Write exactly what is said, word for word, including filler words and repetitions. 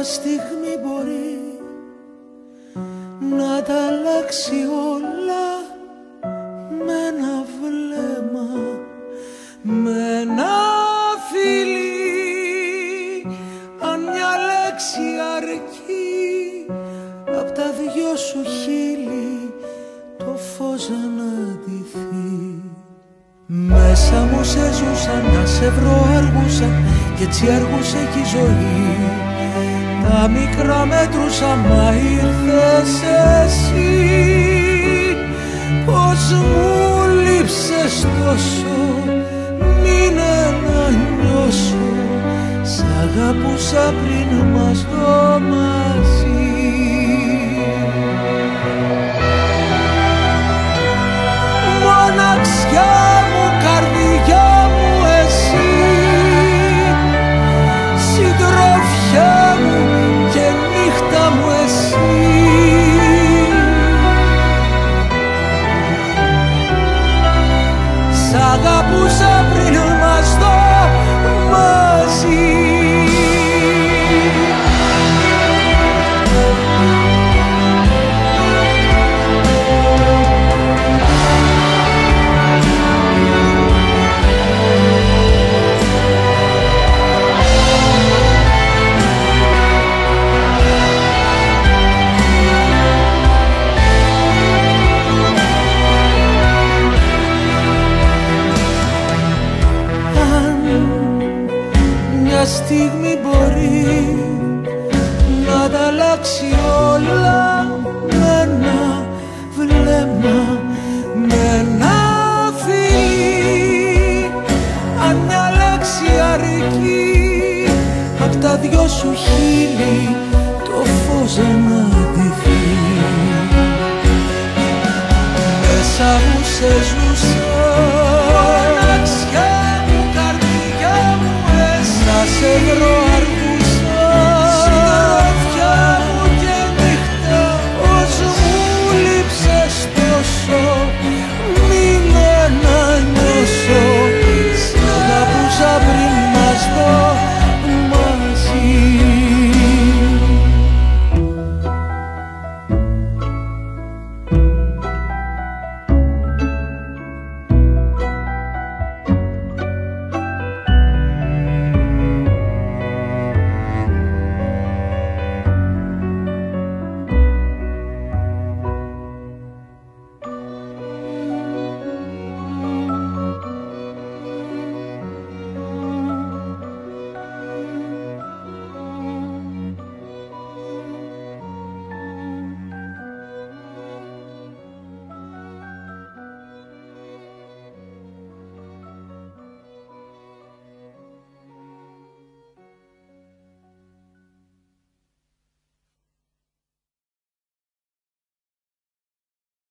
στιγμή μπορεί να τα αλλάξει όλα με ένα βλέμμα, με ένα φιλί. Αν μια λέξη αρκεί απ' τα δυο σου χείλη το φως να ντυθεί. Μέσα μου σε ζούσα, να σε βρω αργούσα κι έτσι αργούσε κι η ζωή. Τα μικρά μέτρουσα μα ήρθες εσύ. Πως μου λείψες τόσο, μείνε να νιώσω. Σ' αγαπούσα πριν μας δω μαζί. Μοναξιά μου, καρδιά μου εσύ, συντροφιά μου και νύχτα μου εσύ. Σ' αγαπούσα πριν μας δω μαζί. Στιγμή μπορεί να τα αλλάξει όλα με ένα βλέμμα, με ένα φιλί. Αν μια λέξη αρκεί απ' τα δυο σου χείλη το φως να ντυθεί. Μέσα μου σε ζούσα